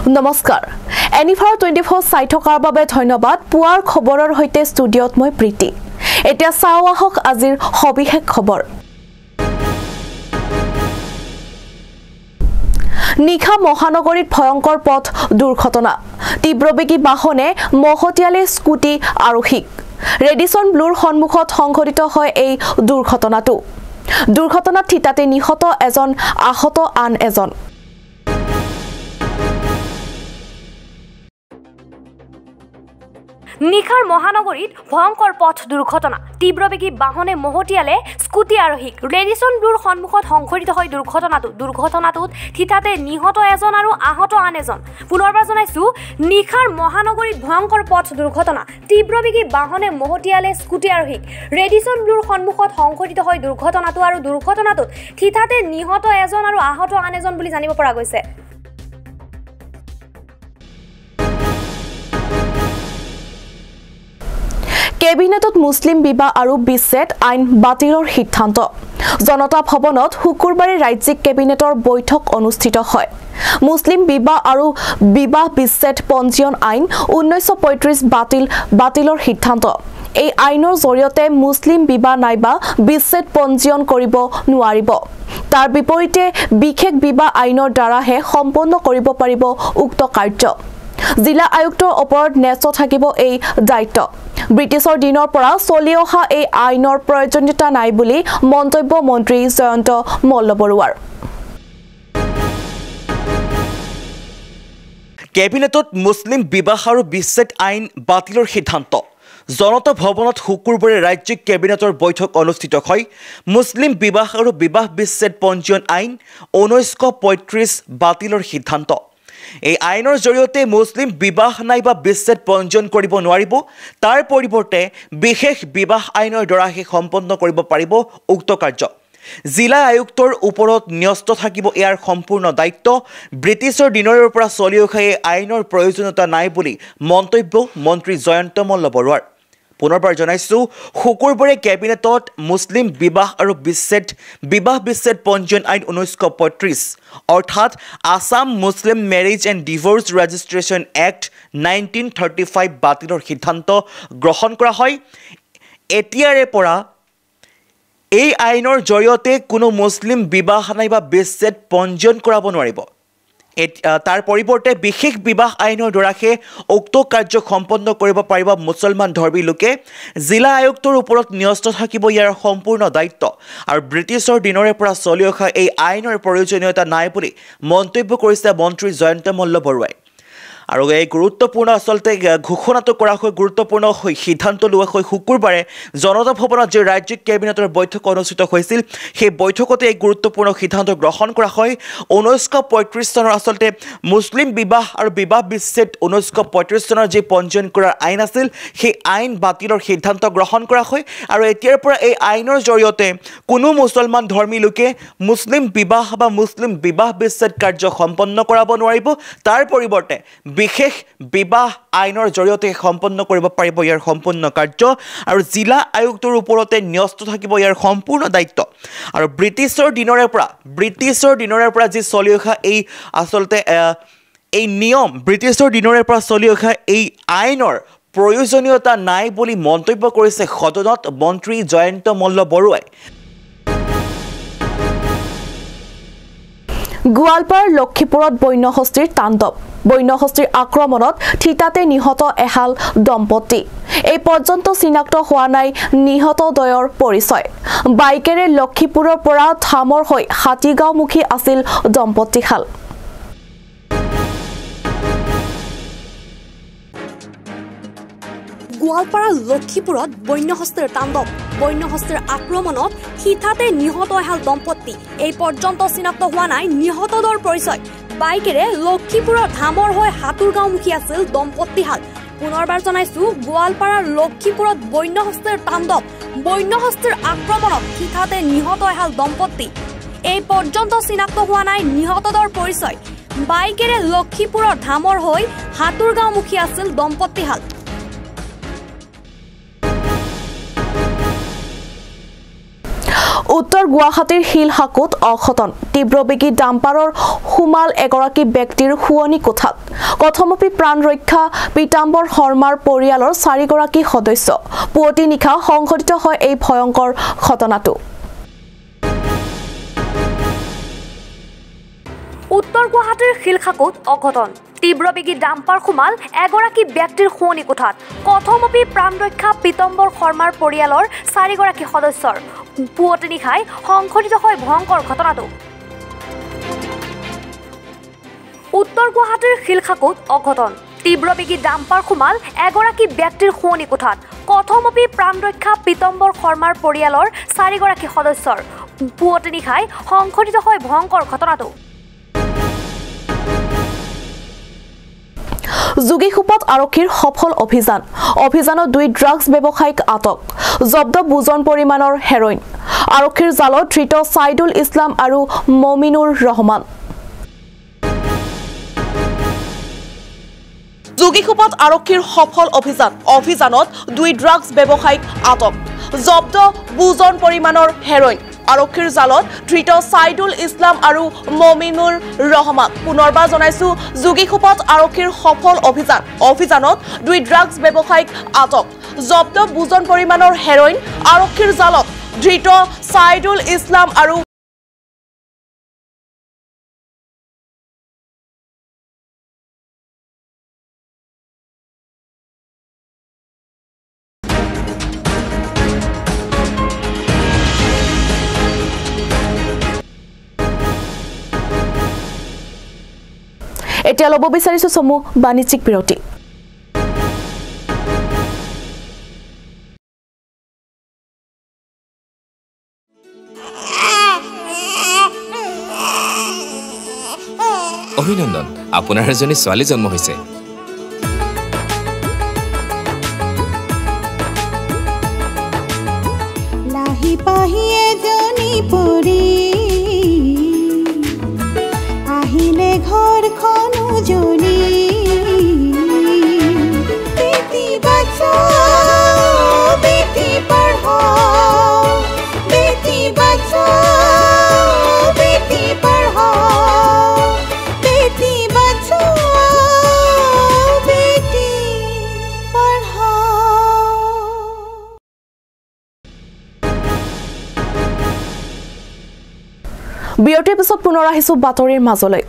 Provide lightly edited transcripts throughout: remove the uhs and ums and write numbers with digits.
নমস্কাৰ এনিফাৰ 24 চাই থকাৰ বাবে ধন্যবাদ পুৱাৰ খবৰৰ হৈতে ষ্টুডিঅত মই প্ৰীতি এতিয়া চাও আহক আজিৰ সবিশেষ খবৰ নিখা মহানগৰীত ভয়ংকৰ পথ দুৰ্ঘটনা তীব্ৰবেগী বাহনে মহতিয়ালে স্কুটি আৰোহীক ৰেডিসন ব্লুৰ সন্মুখত সংঘটিত হয় এই দুৰ্ঘটনাত থিতাতে নিহত এজন আহত আন এজন নিখাৰ মহানগৰীত ভয়ংকৰ পথ দুৰ্ঘটনা তীব্ৰবেগী বাহনে মহতিয়ালে স্কুটি আৰোহীক ৰেডিসন ব্লুৰ সন্মুখত সংঘটিত হয় দুৰ্ঘটনাটোত থিতাতে নিহত এজন আৰু আহত আন এজন পুনৰবাৰ জনাইছো নিখাৰ মহানগৰীত ভয়ংকৰ পথ দুৰ্ঘটনা তীব্ৰবেগী বাহনে মহতিয়ালে স্কুটি আৰোহীক ৰেডিসন ব্লুৰ সন্মুখত সংঘটিত হয় দুৰ্ঘটনাটোত থিতাতে নিহত এজন আৰু আহত আন এজন বুলি জানিব পৰা গৈছে কেবিনেটত মুছলিম বিবাহ আৰু বিচ্ছেদ আইন বাতিলৰ সিদ্ধান্ত জনতা ভৱনত শুকুৰবাৰে ৰাজ্যিক কেবিনেটৰ বৈঠক অনুষ্ঠিত হয় মুছলিম বিবাহ আৰু বিবাহ বিচ্ছেদ পঞ্জীয়ন আইন 1935 বাতিলৰ সিদ্ধান্ত এই আইনৰ জৰিয়তে মুছলিম বিবাহ নাইবা বিচ্ছেদ পঞ্জীয়ন কৰিব নোৱাৰিব তাৰ বিপৰীতে বিশেষ বিবাহ আইনৰ দ্বাৰাহে সম্পন্ন কৰিব পাৰিব উক্ত কাৰ্য জিলা আয়ুক্তৰ ওপৰত ন্যস্ত থাকিব এই দায়িত্ব ব্ৰিটিছৰ দিনৰ পৰা চলি অহা এই আইনৰ প্ৰয়োজনীয়তা নাই বুলি মন্তব্য মন্ত্ৰী জয়ন্ত মল্লবৰুৱাৰ কেবিনেটত মুছলিম বিবাহ আৰু বিচ্ছেদ আইন বাতিলৰ সিদ্ধান্ত জনতা ভৱনত শুকুৰবাৰে ৰাজ্যিক কেবিনেটৰ বৈঠক অনুষ্ঠিত হয় মুছলিম বিবাহ আৰু বিবাহ বিচ্ছেদ পঞ্জীয়ন আইন 1935 বাতিলৰ সিদ্ধান্ত এই আইনৰ জৰিয়তে মুছলিম বিবাহ নাইবা বিচ্ছেদ পঞ্জীয়ন কৰিব নোৱাৰিব তাৰ পৰিৱৰ্তে বিশেষ বিবাহ আইনৰ দ্বাৰাহে সম্পন্ন কৰিব পাৰিব উক্ত কাৰ্য জিলা আয়ুক্তৰ ওপৰত ন্যস্ত থাকিব ইয়াৰ সম্পূৰ্ণ দায়িত্ব ব্ৰিটিছৰ দিনৰ পৰা চলি অহা এই আইনৰ প্ৰয়োজনীয়তা নাই বুলি মন্তব্য মন্ত্ৰী জয়ন্ত মল্লবৰুৱাৰ পুনৰবাৰ জনাইছো শুকুৰবাৰে কেবিনেটত মুছলিম বিবাহ আৰু বিবাহ বিচ্ছেদ পঞ্জীয়ন আইন 1935 অৰ্থাৎ Assam Muslim marriage and divorce registration act 1935 বাতিলৰ সিদ্ধান্ত গ্ৰহণ কৰা হয় এতিয়াৰে পৰা এই আইনৰ জৰিয়তে কোনো মুছলিম বিবাহ নাইবা বিচ্ছেদ পঞ্জীয়ন কৰাব নোৱাৰিব তাৰ পৰিৱৰ্তে বিশেষ বিবাহ আইনৰ দ্বাৰাহে উক্ত কাৰ্য সম্পন্ন কৰিব পাৰিব মুছলমান ধৰ্মী লোকে জিলা আয়ুক্তৰ ওপৰত ন্যস্ত থাকিব ইয়াৰ সম্পূৰ্ণ দায়িত্ব আৰু ব্ৰিটিছৰ দিনৰে পৰা চলি অহা এই আইনৰ প্ৰয়োজনীয়তা নাই বুলি মন্তব্য কৰিছে মন্ত্ৰী জয়ন্ত মল্লবৰুৱাই আৰু এই গুৰুত্বপূৰ্ণ আসলতে ঘোষণাটো কৰা হয় গুৰুত্বপূৰ্ণ সিদ্ধান্ত লোৱা হয় শুকুৰবাৰে জনতা ভৱনত যে ৰাজ্যিক কেবিনেটৰ বৈঠক অনুষ্ঠিত হৈছিল সেই বৈঠকতে এই গুৰুত্বপূৰ্ণ সিদ্ধান্ত গ্ৰহণ কৰা হয় 1935 চনৰ আসলতে মুছলিম বিবাহ আৰু বিবাহ বিচ্ছেদ 1935 চনৰ যে পঞ্জীয়ন কৰাৰ আইন আছিল সেই আইন বাতিলৰ সিদ্ধান্ত গ্ৰহণ কৰা হয় আৰু এতিয়াৰ পৰা এই আইনৰ জৰিয়তে কোনো মুছলমান ধৰ্মী লোকে মুছলিম বিবাহ বা মুছলিম বিবাহ বিচ্ছেদ কাৰ্য সম্পন্ন কৰাব নোৱাৰিব তাৰ পৰিৱৰ্তে বিশেষ বিবাহ আইনৰ জৰিয়তে সম্পন্ন কৰিব পাৰিব ইয়াৰ সম্পূৰ্ণ কাৰ্য আৰু জিলা আয়ুক্তৰ ওপৰতে ন্যস্ত থাকিব ইয়াৰ সম্পূৰ্ণ দায়িত্ব আৰু ব্ৰিটিছৰ দিনৰে পৰা যি চলি অহা এই আসলতে এই নিয়ম ব্ৰিটিছৰ দিনৰে পৰা চলি অহা এই আইনৰ প্ৰয়োজনীয়তা নাই বুলি মন্তব্য কৰিছে সদনত মন্ত্ৰী জয়ন্ত মল্লবৰুৱাই গোৱালপাৰ লক্ষীপুৰত বন্যহস্তীৰ তাণ্ডৱ বন্যহস্তীৰ আক্ৰমণত থিতাতে নিহত এহাল দম্পতি এই পৰ্যন্ত চিনাক্ত হোৱা নাই নিহত দয়ৰ পৰিচয় বাইকেৰে লক্ষীপুৰৰ পৰা ধামৰ হৈ হাতীগাঁওমুখী আছিল দম্পতিহাল গোৱালপাৰা লক্ষীপুৰত বন্যহস্তীৰ তাণ্ডৱ বন্যহস্তীৰ আক্ৰমণত থিতাতে নিহত এহাল দম্পতি এই পৰ্যন্ত চিনাক্ত হোৱা নাই নিহতদৰ পৰিচয় বাইকেৰে লক্ষীপুৰৰ ধামৰ হৈ হাতুৰগাঁওমুখী আছিল দম্পতিহাল পুনৰবাৰ জনাইছো গোৱালপাৰাৰ লক্ষীপুৰত বন্যহস্তীৰ তাণ্ডৱ বন্যহস্তীৰ আক্ৰমণত থিতাতে নিহত এহাল দম্পতি এই পৰ্যন্ত চিনাক্ত হোৱা নাই নিহতদৰ পৰিচয় বাইকেৰে লক্ষীপুৰৰ ধামৰ হৈ হাতুৰগাঁওমুখী আছিল দম্পতিহাল উত্তৰ গুৱাহাটীৰ শিলহাকুত অঘটন তীব্ৰবেগী ডাম্পাৰৰ সোমাল এগৰাকী ব্যক্তিৰ শুৱনি কোঠাত কথমপি প্ৰাণ ৰক্ষা পিতাম্বৰ শৰ্মাৰ পৰিয়ালৰ 4 গৰাকী সদস্য পুৱতি নিশা সংঘটিত হয় এই ভয়ংকৰ ঘটনাটো উত্তৰ গুৱাহাটীৰ শিলহাকুত অঘটন তীব্ৰবেগী ডাম্পাৰ সোমাল এগৰাকী ব্যক্তিৰ শুৱনি কোঠাত কথমপি প্ৰাণ ৰক্ষা পিতাম্বৰ শৰ্মাৰ পৰিয়ালৰ 4 গৰাকী সদস্যৰ পুৱতি নিশাই সংঘটিত হয় ভয়ংকৰ ঘটনাটো উত্তৰ গুৱাহাটীৰ শিলহাকুত অঘটন তীব্ৰবেগী ডাম্পাৰ সোমাল এগৰাকী ব্যক্তিৰ শুৱনি কোঠাত কথমপি প্ৰাণ ৰক্ষা পিতাম্বৰ শৰ্মাৰ পৰিয়ালৰ 4 গৰাকী সদস্যৰ পুৱতি নিশাই সংঘটিত হয় ভয়ংকৰ ঘটনাটো যোগীখোপাত আৰক্ষীৰ সফল অভিযানত 2 ড্ৰাগছ ব্যৱসায়িক আটক জব্দ বুজন পৰিমাণৰ হেৰইন আৰক্ষীৰ জালত ধৃত সাইদুল ইছলাম আৰু মমিনুৰ ৰহমান যোগীখোপাত আৰক্ষীৰ সফল অভিযানত 2 ড্ৰাগছ ব্যৱসায়িক আটক জব্দ বুজন পৰিমাণৰ হেৰইন আৰক্ষীৰ জালত ধৃত সাইদুল ইছলাম আৰু মমিনুৰ ৰহমান পুনৰবাৰ জনাইছো যোগীখোপাত আৰক্ষীৰ সফল অভিযানত 2 ড্ৰাগছ ব্যৱসায়িক আটক জব্দ বুজন পৰিমাণৰ হেৰইন আৰক্ষীৰ জালত ধৃত সাইদুল ইছলাম আৰু এতিয়া ল'ব বিচাৰিছো চমু বাণিজ্যিক বিৰতি অভিনন্দন আপোনাৰ এজনী ছোৱালী জন্ম হৈছে লাহি পাহি এজনী পৰি আহিলে ঘৰখন উজলি বেটি বচাও বেটি পঢ়াও বেটি বচাও বেটি পঢ়াও বেটি বচাও বেটি পঢ়াও বিৰতিৰ পিছত পুনৰ আহিছো বাতৰিৰ মাজলৈ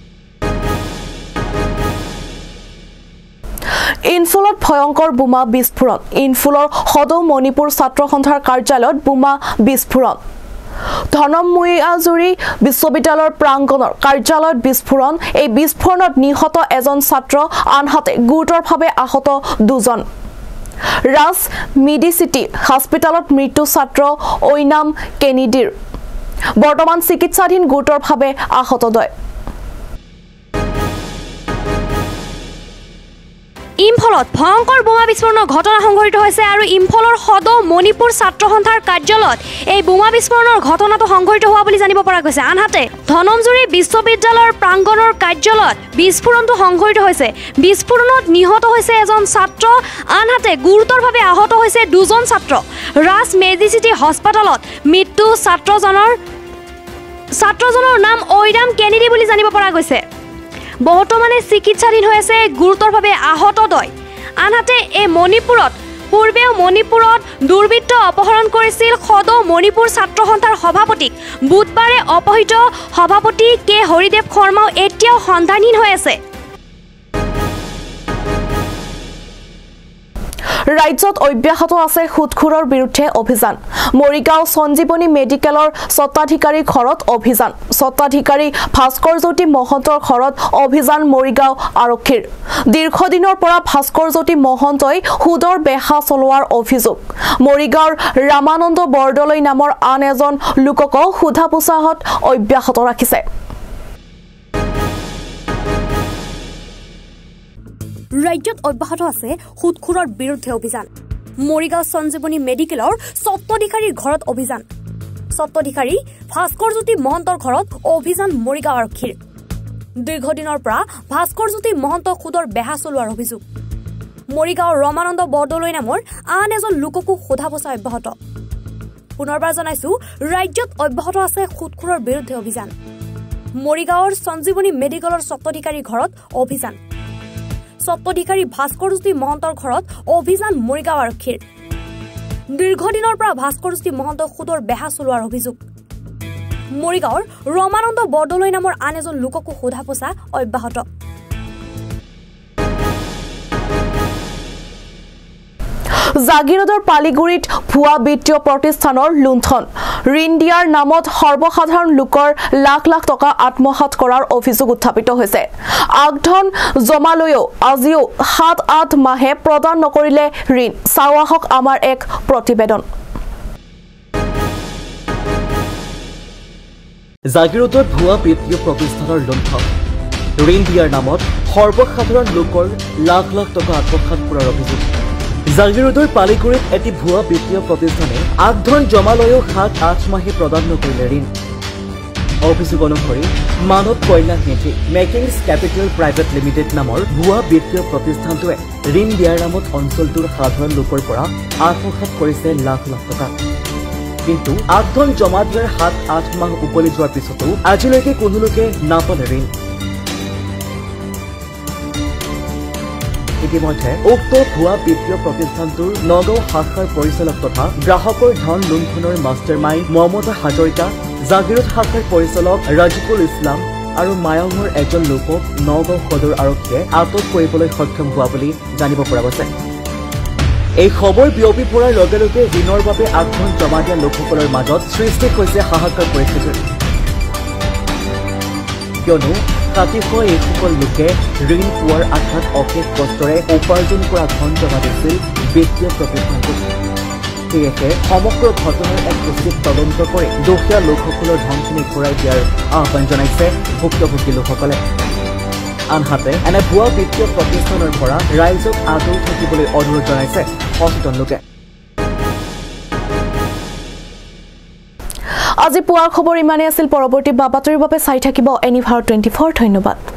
ইনফুলত ভয়ংকৰ বোমা বিস্ফোৰণ ইনফুলৰ সদৌ মণিপুৰ ছাত্ৰ সন্থাৰ কাৰ্যালয়ত বোমা বিস্ফোৰণ ধনমুয়াজুৰি বিশ্ববিদ্যালয়ৰ প্ৰাংগণৰ কাৰ্যালয়ত বিস্ফোৰণ এই বিস্ফোৰণত নিহত এজন ছাত্ৰ আনহাতে গুৰুতৰভাৱে আহত 2 জন ৰাজ মেডিচিটি হস্পিটেলত মৃত্যু ছাত্ৰ ঐনাম কেনিডিৰ বৰ্তমান চিকিৎসাধীন গুৰুতৰভাৱে আহত 2 ইম্ফলত ভয়ংকৰ বোমা বিস্ফোৰণৰ ঘটনা সংঘটিত হৈছে আৰু ইম্ফলৰ সদৌ মণিপুৰ ছাত্ৰ সন্থাৰ কাৰ্যালয়ত এই বোমা বিস্ফোৰণৰ ঘটনাটো সংঘটিত হোৱা বুলি জানিব পৰা গৈছে আনহাতে ধনমজুৰি বিশ্ববিদ্যালয়ৰ প্ৰাংগণৰ কাৰ্যালয়ত বিস্ফোৰণটো সংঘটিত হৈছে বিস্ফোৰণত নিহত হৈছে এজন ছাত্ৰ আনহাতে গুৰুতৰভাৱে আহত হৈছে 2 জন ছাত্ৰ ৰাজ মেডিচিটি হস্পিটেলত মৃত্যু ছাত্ৰজনৰ নাম ঐৰাম কেনিডি বুলি জানিব পৰা গৈছে বৰ্তমানে চিকিৎসাধীন হৈ আছে গুৰুতৰভাৱে আহত 2 আনহাতে এই পূৰ্বেও মণিপুৰত দুৰ্বৃত্ত অপহৰণ কৰিছিল সদৌ মণিপুৰ ছাত্ৰ সন্থাৰ সভাপতিক বুধবাৰে অপহৃত সভাপতি কে হৰিদেৱ শৰ্মাও এতিয়াও সন্ধানহীন হৈ আছে ৰাজ্যত অব্যাহত আছে সুদখোৰৰ বিৰুদ্ধে অভিযান মৰিগাঁও সঞ্জীৱনী মেডিকেলৰ স্বত্বাধিকাৰীৰ ঘৰত অভিযান স্বত্বাধিকাৰী ভাস্কৰজ্যোতি মহন্তৰ ঘৰত অভিযান মৰিগাঁও আৰক্ষীৰ দীৰ্ঘদিনৰ পৰা ভাস্কৰজ্যোতি মহন্তই সুদৰ বেহা চলোৱাৰ অভিযোগ মৰিগাঁৱৰ ৰামানন্দ বৰদলৈ নামৰ আন এজন লোকক সোধা পোছাত অব্যাহত ৰাখিছে ৰাজ্যত অব্যাহত আছে সুদখোৰৰ বিৰুদ্ধে অভিযান মৰিগাঁও সঞ্জীৱনী মেডিকেলৰ স্বত্বাধিকাৰীৰ ঘৰত অভিযান স্বত্বাধিকাৰী ভাস্কৰজ্যোতি মহন্তৰ ঘৰত অভিযান মৰিগাঁও আৰক্ষীৰ দীৰ্ঘদিনৰ পৰা ভাস্কৰজ্যোতি মহন্তক সুদৰ বেহা চলোৱাৰ অভিযোগ মৰিগাঁৱৰ ৰামানন্দ বৰদলৈ নামৰ আন এজন লোককো সোধা পোছা অব্যাহত পুনৰবাৰ জনাইছো ৰাজ্যত অব্যাহত আছে সুদখোৰৰ বিৰুদ্ধে অভিযান মৰিগাঁৱৰ সঞ্জীৱনী মেডিকেলৰ স্বত্বাধিকাৰীৰ ঘৰত অভিযান স্বত্বাধিকাৰী ভাস্কৰজ্যোতি মহন্তৰ ঘৰত অভিযান মৰিগাঁও আৰক্ষীৰ দীৰ্ঘদিনৰ পৰা ভাস্কৰজ্যোতি মহন্তক সুদৰ বেহা চলোৱাৰ অভিযোগ মৰিগাঁৱৰ ৰমানন্দ বৰদলৈ নামৰ আন এজন লোককো সোধা পোছা অব্যাহত জাগিৰোডৰ পালিগুৰিত ভুৱা বিত্তীয় প্ৰতিষ্ঠানৰ লুণ্ঠন ঋণ দিয়াৰ নামত সৰ্বসাধাৰণ লোকৰ লাখ লাখ টকা আত্মসাৎ কৰাৰ অভিযোগ উত্থাপিত হৈছে আগধন জমালৈও আজিও ৭-৮ মাহে প্ৰদান নকৰিলে ঋণ চাৱা হওক আমাৰ এক প্ৰতিবেদন জাগিৰোডৰ ভুৱা বিত্তীয় প্ৰতিষ্ঠানৰ লুণ্ঠন ঋণ দিয়াৰ নামত সৰ্বসাধাৰণ লোকৰ লাখ লাখ টকা আত্মসাৎ কৰাৰ অভিযোগ জাগিৰোডৰ পালিগুৰিত এটি ভুৱা বিত্তীয় প্ৰতিষ্ঠানে আগধন জমালৈও ৭-৮ মাহে প্ৰদান নকৰিলে ঋণ অভিযোগ অনুসৰি Manav Kalyan Nidhi makings capital private limited নামৰ ভুৱা বিত্তীয় প্ৰতিষ্ঠানটোৱে ঋণ দিয়াৰ নামত অঞ্চলটোৰ সাধাৰণ লোকৰ পৰা আত্মসাৎ কৰিছে লাখ লাখ টকা কিন্তু আগধন জমা দিয়াৰ ৭-৮ মাহ উকলি যোৱাৰ পিছতো আজিলৈকে কোনো লোকে নাপালে ঋণ ইতিমধ্যে উক্ত ভুৱা বিত্তীয় প্ৰতিষ্ঠানটোৰ নগাঁও শাখাৰ পৰিচালক তথা গ্ৰাহকৰ ধন লুণ্ঠনৰ মাষ্টাৰ মাইণ্ড মমতা হাজৰিকা জাগিৰোড শাখাৰ পৰিচালক ৰাজিকুল ইছলাম আৰু মায়ঙৰ এজন লোকক নগাঁও সদৰ আৰক্ষীয়ে আটক কৰিবলৈ সক্ষম হোৱা বুলি জানিব পৰা গৈছে এই খবৰ বিয়পি পৰাৰ লগে লগে ঋণৰ বাবে আগধন জমা দিয়া লোকসকলৰ মাজত সৃষ্টি হৈছে হাহাকাৰ পৰিস্থিতিৰ কিয়নো ৰাতিপুৱা এইসকল লোকে ঋণ পোৱাৰ আশাত অশেষ কষ্টৰে উপাৰ্জন কৰা ধন জমা দিছিল বিত্তীয় প্ৰতিষ্ঠানটোত সেয়েহে সমগ্ৰ ঘটনাৰ এক উচিত তদন্ত কৰি দুখীয়া লোকসকলৰ ধনখিনি ঘূৰাই দিয়াৰ আহ্বান জনাইছে ভুক্তভোগী লোকসকলে আনহাতে এনে ভুৱা বিত্তীয় প্ৰতিষ্ঠানৰ পৰা ৰাইজক আঁতৰি থাকিবলৈ অনুৰোধ জনাইছে সচেতন লোকে আজি পুৱাৰ খবৰ ইমানেই আছিল পৰৱৰ্তী বাতৰিৰ বাবে চাই থাকিব এনি ভাৰত 24 ধন্যবাদ